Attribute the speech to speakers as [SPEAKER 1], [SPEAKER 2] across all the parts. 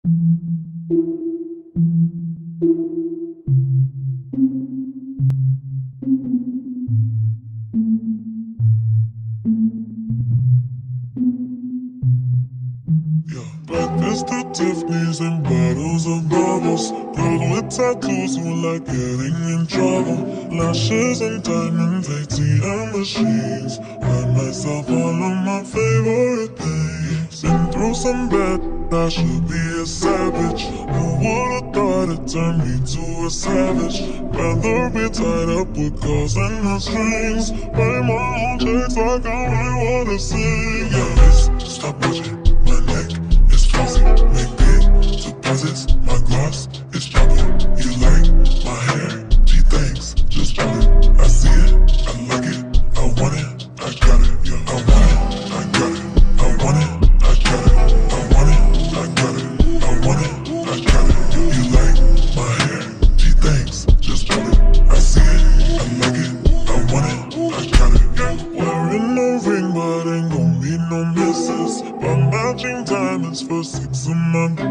[SPEAKER 1] Breakfast at Tiffany's and bottles of bubbles. Girl with tattoos who like getting in trouble. Lashes and diamonds, ATM machines. Buy myself all of my favorite things. Been through some bad, I should be a savage. Who would've thought it turned me to a savage? Rather be tied up with calls and the strings. Write my own checks like I really wanna sing. Yeah, bitch, stop watching. My neck is flossy, make big deposits. My gloss is dropping. You like my hair? Gee, thanks, just drop it. I see it, I like it, I want it, I got it. Yeah, I want it, I got it, I want it, I got it, I want it, I got it, I want it, I got it. You like my hair? Gee, thanks, just drop it. I see it, I like it, I want it, I got it. Yeah, wearing no ring, but ain't gon' be no misses. But matching diamonds for 6 a month.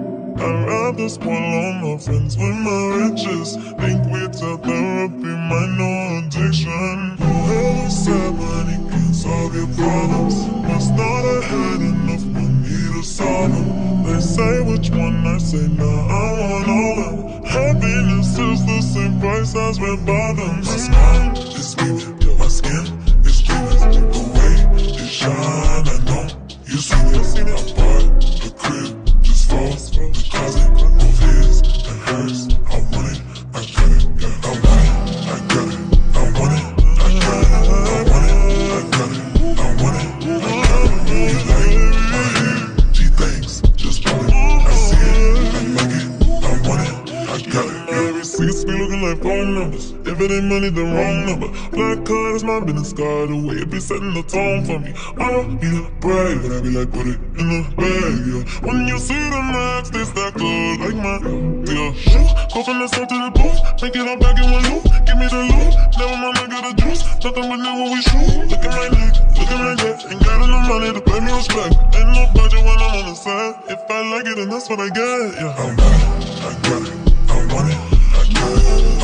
[SPEAKER 1] I'd rather spoil all my friends with my riches. Think retail therapy might know addiction. Really sad money can solve your problems. Must not have had enough money to solve them. They say which one, I say nah, I want all of them. Happiness is the same price as red bottoms. My smile is screaming, my skin is gleaming. The way it shine, I know you seen it. I bought the crib, just falls from the closet, both his and hers. I want it, I got it, yeah. I want it, I got it, I want it, I got it, I want it, I got it, I want it, I got it. You like my hair? Gee, thanks, just drop it. I see it, I like it, I want it, I got it. Yeah, receipts be looking like phone numbers. If it ain't money, the wrong number. Black card is my business card, the way it be setting the tone for me. I don't need a brag, but I be like, put it in the bag, yeah. When you see the max, they stack up like my yeah. Go from the sun to the booth, make it all back in one loop. Give me the loot, never mind, I got the juice. Nothing but new when we shoot. Look at my neck, look at my neck. Ain't got enough money to pay me respect. Ain't no budget when I'm on the side. If I like it, then that's what I get, yeah. I want it, I got it, I want it, I got it.